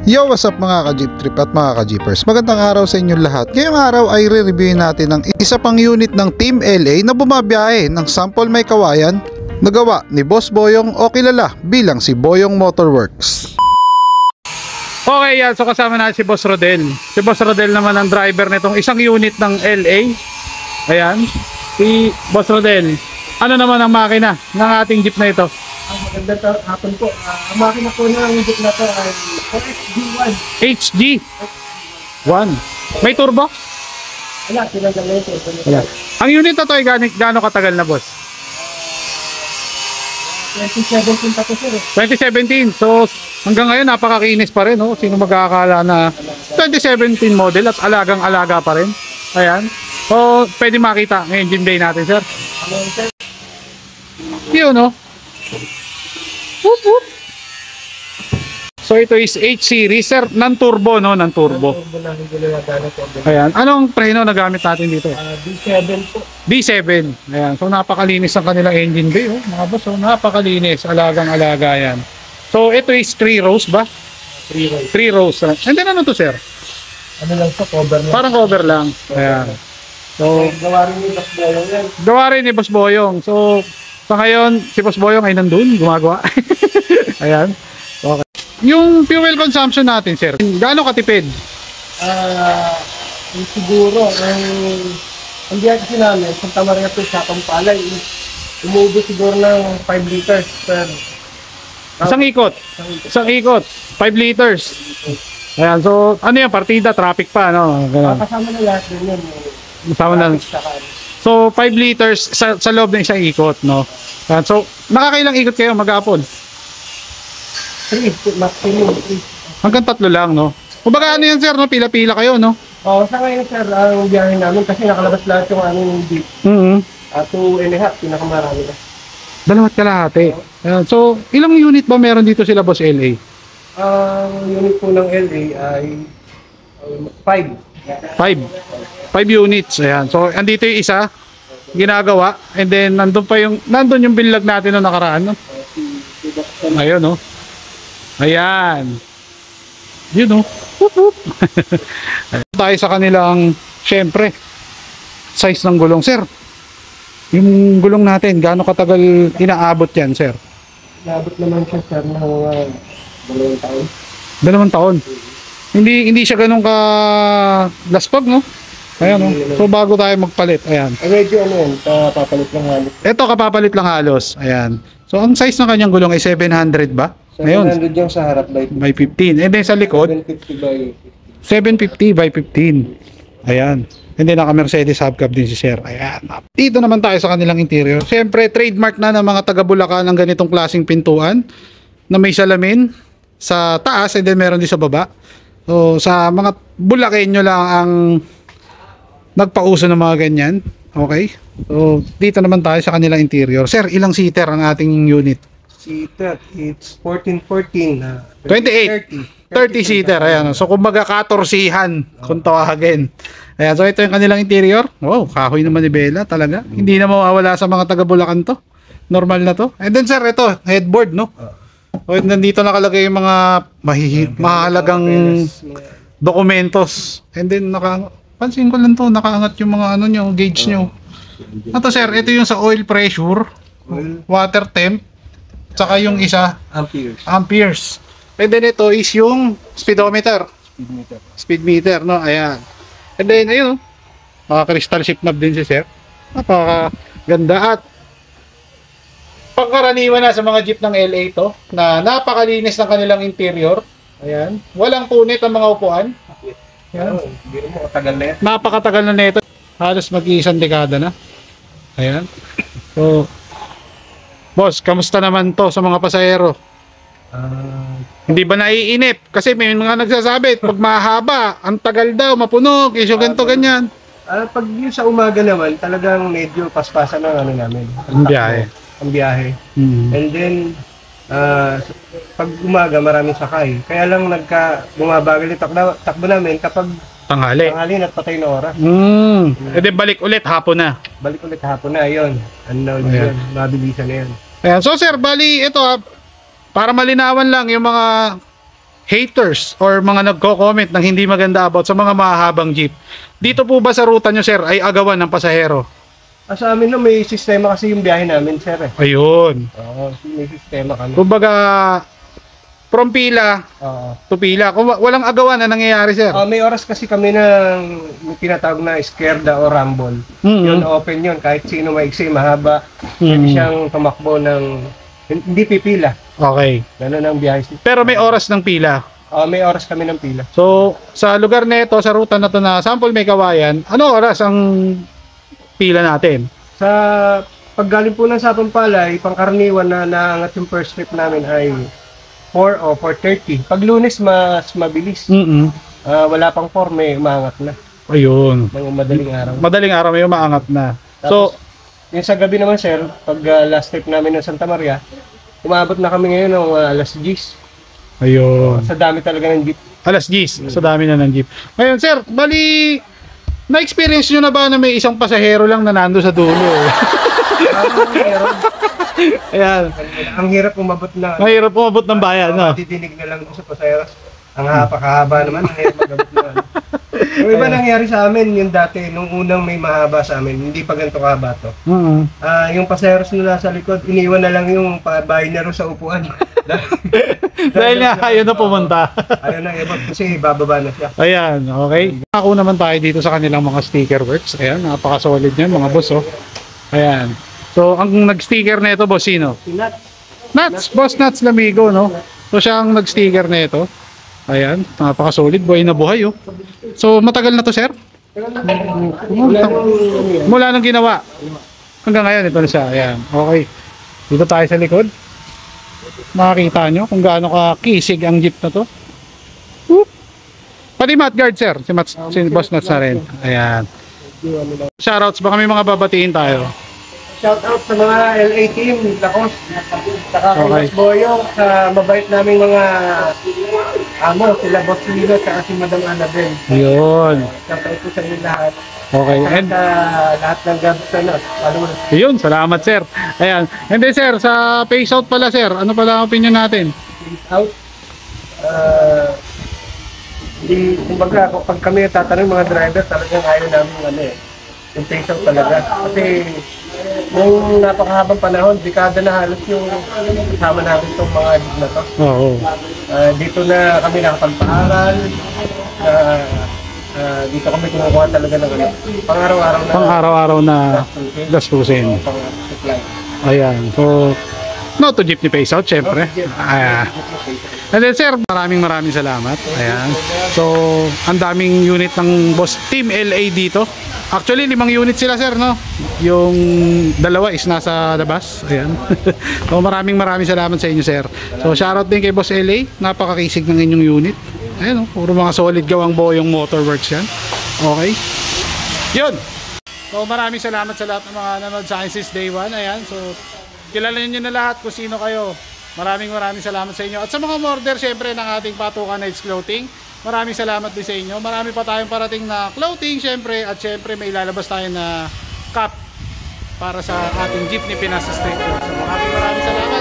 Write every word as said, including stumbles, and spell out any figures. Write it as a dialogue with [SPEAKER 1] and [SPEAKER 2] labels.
[SPEAKER 1] Yo, what's up mga ka-jeep trip at mga ka-jeepers? Magandang araw sa inyong lahat. Ngayong araw ay re-reviewin natin ang isa pang unit ng Team L A na bumabiyahe ng Sample May Kawayan na gawa ni Boss Boyong o kilala bilang si Boyong Motorworks.
[SPEAKER 2] Okay yan, so kasama natin si Boss Rodel. Si Boss Rodel naman ang driver nitong isang unit ng L A. Ayan, si Boss Rodel. Ano naman ang makina ng ating jeep na ito?
[SPEAKER 3] Ang magandang hapon po. Uh, ang makina po ng jeep na to ay H G one.
[SPEAKER 2] H G one. May turbo?
[SPEAKER 3] Wala, tinanggal na ito.
[SPEAKER 2] Wala. Ang unit na to ay gano'ng gaano katagal na, boss?
[SPEAKER 3] twenty seventeen pa to, sir.
[SPEAKER 2] twenty seventeen. So hanggang ngayon napakakinis pa rin, no? Sino magkakala na twenty seventeen model at alagang-alaga pa rin. Ayan. So pwede makita ng engine bay natin, sir.
[SPEAKER 3] Ano yun, sir?
[SPEAKER 2] Yun, no? Whoop, whoop. So ito is H series, sir, non-turbo, no? Non-turbo.
[SPEAKER 3] Turbo na hindi nila gano'n po.
[SPEAKER 2] Ayan. Anong preno na gamit natin dito?
[SPEAKER 3] Uh, D seven po.
[SPEAKER 2] D seven. Ayan. So napakalinis ang kanilang engine bay, oh. Mga boss, oh. Napakalinis. Alagang-alaga yan. So ito is three rows ba?
[SPEAKER 3] three rows.
[SPEAKER 2] three rows. And then ano to, sir?
[SPEAKER 3] Ano lang po, cover lang.
[SPEAKER 2] Parang cover lang. Ayan. So,
[SPEAKER 3] gawa rin yung Boss Boyong yan.
[SPEAKER 2] gawa rin ni Boss Boyong. So, sa ngayon, si Boss Boyong ay nandun, gumagawa. Ayan. Okay. Yung fuel consumption natin, sir, gaano katipid?
[SPEAKER 3] Ah, uh, siguro, ang ang biyahe kasi namin, Santa Maria to sa Pampalay, umuubos siguro ng five liters per
[SPEAKER 2] Isang ikot. Isang ikot. five liters. Ayan. So, ano yan? Partida, traffic pa, no? Ganun.
[SPEAKER 3] kasama na lahat din yun.
[SPEAKER 2] Kasama na. So, five liters sa, sa loob ng isang ikot, no? Ayan. So, nakakailang ikot kayo mag-apon?
[SPEAKER 3] three, maximum three.
[SPEAKER 2] Hanggang tatlo lang, no? Kumbaga ano yan, sir, no? Pila-pila kayo, no?
[SPEAKER 3] Oo, sa ngayon, sir, ang biyahe namin kasi nakalabas lahat yung aming jeep.
[SPEAKER 2] Mm-hmm.
[SPEAKER 3] Uh, two and a half, pinakamarami na.
[SPEAKER 2] Dalawat kalahati. Ayan. So, ilang unit ba meron dito sila, Boss L A?
[SPEAKER 3] Ang unit po ng L A ay um, five.
[SPEAKER 2] Five. Five units. Ayan. So, andito yung isa, ginagawa. And then, nandun pa yung, nandun yung binlag natin noong nakaraan, no? Ayun, no? Ayan. Yun, no? Whoop, whoop. Tayo sa kanilang, syempre, size ng gulong, sir. Yung gulong natin, gaano katagal inaabot yan, sir?
[SPEAKER 3] Nabot naman siya, sir, ng uh, dalawang taon.
[SPEAKER 2] Dalawang taon. Hindi hindi siya ganun ka laspag, no? Ayan, no? So bago tayo magpalit, ayan.
[SPEAKER 3] Eh, medyo ano yun, papalit lang halos.
[SPEAKER 2] Ito kapapalit lang halos, ayan. So ang size ng kanyang gulong ay seven hundred ba? Ngayon,
[SPEAKER 3] seven hundred yung sa harap by
[SPEAKER 2] by fifteen. And then sa likod,
[SPEAKER 3] seven fifty by
[SPEAKER 2] seven fifty by fifteen. Ayan. And then naka-Mercedes hubcap din si Sir. Ayan. Dito naman tayo sa kanilang interior. Siyempre, trademark na ng mga taga-Bulacan ng ganitong klaseng pintuan na may salamin sa taas and then meron din sa baba. So, sa mga Bulakenyo lang ang nagpauso ng mga ganyan. Okay? So, dito naman tayo sa kanilang interior. Sir, ilang seater ang ating unit?
[SPEAKER 3] seater, it's fourteen fourteen. Uh,
[SPEAKER 2] twenty-eight. thirty seater. Ayan. So, kumbaga katorsihan kung tawagin. Ayan. So, ito yung kanilang interior. Wow, kahoy naman ni Bella talaga. Hindi na mawawala sa mga taga-Bulacan to. Normal na to. And then, sir, ito, headboard, no? So, nandito nakalagay yung mga mahihi- mahalagang dokumentos. And then, naka, pansin ko lang to, nakaangat yung mga ano nyo, gauge nyo. Ito, sir, ito yung sa oil pressure, water temp, saka yung isa,
[SPEAKER 3] amperes.
[SPEAKER 2] amperes. And then ito is yung speedometer.
[SPEAKER 3] Speed meter.
[SPEAKER 2] Speed meter, no? Ayan. And then, ayun, mga crystal shift knob din si sir. Napakaganda at pangkaraniwan na sa mga jeep ng L A to, na napakalinis ng kanilang interior. Ayan. Walang punit ang mga upuan. Ayan.
[SPEAKER 3] Hindi mo katagal na yan.
[SPEAKER 2] Napakatagal na nito. Halos mag-iisang dekada na. Ayan. So, boss, kamusta naman to sa mga pasahero?
[SPEAKER 3] Uh,
[SPEAKER 2] Hindi ba naiinip? Kasi may mga nagsasabi, pag mahaba, ang tagal daw, mapuno, kisyo ganito, ganyan.
[SPEAKER 3] uh, pag yun sa umaga naman, talagang medyo paspasan ng ano namin.
[SPEAKER 2] Ang biyahe.
[SPEAKER 3] Ang biyahe.
[SPEAKER 2] Hmm.
[SPEAKER 3] And then, uh, pag umaga, maraming sakay. Kaya lang nagka, bumabagal yung takbo, takbo namin kapag
[SPEAKER 2] Tanghali.
[SPEAKER 3] tanghali at patay na oras.
[SPEAKER 2] Hmm. E di balik ulit, hapon na.
[SPEAKER 3] Balik ulit hapon na, yun. Ano na ulit
[SPEAKER 2] Ayan.
[SPEAKER 3] yun, mabilisan na yun.
[SPEAKER 2] Ayan. So sir, bali ito ha, para malinawan lang yung mga haters or mga nagko-comment ng hindi maganda about sa mga mahahabang jeep. Dito po ba sa ruta nyo, sir, ay agawan ng pasahero?
[SPEAKER 3] Ah, sa amin no, may sistema kasi yung biyahe namin, sir. Eh.
[SPEAKER 2] Ayun.
[SPEAKER 3] Oo, may sistema kami.
[SPEAKER 2] Kumbaga, from pila
[SPEAKER 3] Oo.
[SPEAKER 2] to pila. Kung wa- walang agawan na nangyayari, sir.
[SPEAKER 3] Ah, may oras kasi kami ng may tinatawag na eskerda o rumble.
[SPEAKER 2] Mhm.
[SPEAKER 3] Yun, open yun. Kahit sino maiksi, mahaba. Pwede
[SPEAKER 2] Mhm.
[SPEAKER 3] siyang tumakbo ng hindi pipila.
[SPEAKER 2] Okay.
[SPEAKER 3] Ganun ang biyahe.
[SPEAKER 2] Pero may oras ng pila.
[SPEAKER 3] Ah, may oras kami ng pila.
[SPEAKER 2] So, sa lugar nito, sa ruta na to na sample may kawayan, ano oras ang pila natin?
[SPEAKER 3] Sa paggaling po ng Sapampalay, pangkaraniwan na naangat yung first trip namin ay four o four thirty. Pag Lunes, mas mabilis.
[SPEAKER 2] Mm
[SPEAKER 3] Ah, wala pang four, may umangat na.
[SPEAKER 2] Ayun.
[SPEAKER 3] Mga madaling araw.
[SPEAKER 2] Madaling araw may umaangat na. So,
[SPEAKER 3] Tapos, yung sa gabi naman, sir, pag ah, last trip namin ng Santa Maria, umabot na kami ngayon ng ah, alas diyes.
[SPEAKER 2] ayun.
[SPEAKER 3] Sa dami talaga ng jeep.
[SPEAKER 2] Alas diyes, sa dami na ng jeep. Ngayon, sir, bali, na-experience nyo na ba na may isang pasahero lang na nando sa dulo? Eh?
[SPEAKER 3] Ang hirap,
[SPEAKER 2] Ayan.
[SPEAKER 3] ang hirap umabot na.
[SPEAKER 2] Mahirap umabot ng bayan, no?
[SPEAKER 3] Madidinig na lang doon sa pasayeros. Ang hapakahaba naman, ang hirap magabot na. ano. Yung iba nangyari sa amin, yung dati, nung unang may mahaba sa amin, hindi pa ganito kahaba to.
[SPEAKER 2] Oo.
[SPEAKER 3] Ah, yung pasayeros na nasa likod, iniwan na lang yung bahay na rin sa upuan.
[SPEAKER 2] Dahil nga, ayaw na pumunta.
[SPEAKER 3] Ayaw na, iba kasi bababa na siya.
[SPEAKER 2] Ayan, okay. Ako naman tayo dito sa kanilang mga sticker works. Ayan, napaka-solid yan, mga boss, oh. Ayan. So, ang nag-sticker na ito, boss, sino?
[SPEAKER 3] Sinat.
[SPEAKER 2] Nuts, boss Nuts Lamigo, no? So, siya ang nag-sticker na ito. Ayan, napaka-solid, buhay na buhay, oh. So, matagal na to, sir? Mula nung ginawa. Hanggang ngayon, ito na siya. Ayan, okay. Dito tayo sa likod. Makakita nyo kung gaano ka kisig ang jeep na to. Whoop. Pati mat guard, sir. Si, Mats, si Boss Nuts na rin. Ayan. Shoutouts, baka may mga babatiin tayo.
[SPEAKER 3] Shout out sa mga L A team, Lakos, saka kay
[SPEAKER 2] Okay.
[SPEAKER 3] Boss Boyong, sa mabait naming mga amo, sila Boss Lino, saka si Madam Annabel.
[SPEAKER 2] Yun.
[SPEAKER 3] Shout out po sa inyo lahat.
[SPEAKER 2] Okay.
[SPEAKER 3] Saka
[SPEAKER 2] And
[SPEAKER 3] sa lahat ng gabs na followers.
[SPEAKER 2] yun, salamat, sir. Ayan. And then, sir, sa face out pala, sir. Ano pala ang opinion natin?
[SPEAKER 3] Please out. Uh, di, kumbaga, pag kami tatanong mga driver, talagang ayaw namin ano eh. Yung face out talaga. Kasi nung napakahabang panahon, dekada na halos yung kasama namin itong mga jeep na to.
[SPEAKER 2] Oo.
[SPEAKER 3] Ah, dito na kami nakapagpaaral. Na ah, dito kami kumukuha talaga ng ano, pang-araw-araw na
[SPEAKER 2] Pang araw-araw na
[SPEAKER 3] gastusin.
[SPEAKER 2] gastusin.
[SPEAKER 3] Pang-supply.
[SPEAKER 2] Ayan. So, no to jeepney face out, syempre. Ayan. And then, sir, maraming maraming salamat. Ayan. So, ang daming unit ng Boss Team L A dito. Actually, limang unit sila, sir, no? Yung dalawa is nasa labas. Ayan. So, maraming maraming salamat sa inyo, sir. So, shoutout din kay Boss L A. Napakakisig ng inyong unit. Ayan, oh, puro mga solid gawang Boyong Motorworks yan. Okay. Yun. So, maraming salamat sa lahat ng mga nanood sa akin since day one. Ayan. So, kilala nyo na lahat kung sino kayo. Maraming maraming salamat sa inyo. At sa mga order, syempre, ng ating Patukan Nights Clothing, maraming salamat din sa inyo. Marami pa tayong parating na clothing, syempre. At syempre, may ilalabas tayo na cup para sa ating jeepney Pinas Street. So, maraming maraming salamat.